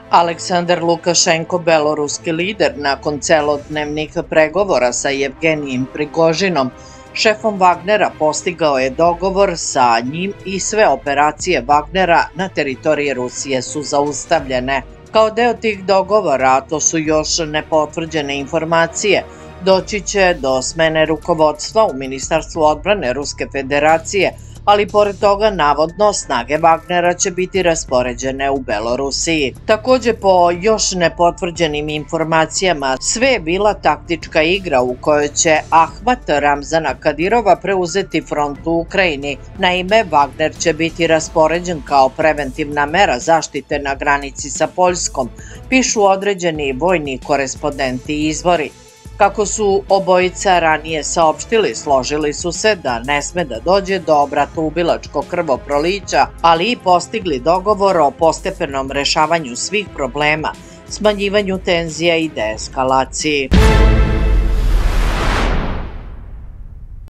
Aleksandar Lukašenko, beloruski lider, nakon celodnevnih pregovora sa Jevgenijim Prigožinom, šefom Wagnera, postigao je dogovor sa njim i sve operacije Wagnera na teritoriji Rusije su zaustavljene. Kao deo tih dogovora, a to su još nepotvrđene informacije, doći će do smene rukovodstva u Ministarstvu odbrane Ruske federacije, ali pored toga navodno snage Wagnera će biti raspoređene u Belorusiji. Takođe, po još nepotvrđenim informacijama, sve je bila taktička igra u kojoj će Ahmat Ramzana Kadirova preuzeti front u Ukrajini. Naime, Wagner će biti raspoređen kao preventivna mera zaštite na granici sa Poljskom, pišu određeni vojni korespondenti i izvori. Kako su obojica ranije saopštili, složili su se da ne sme da dođe do bratoubilačkog krvoprolića, ali i postigli dogovor o postepenom rešavanju svih problema, smanjivanju tenzija i deeskalaciji.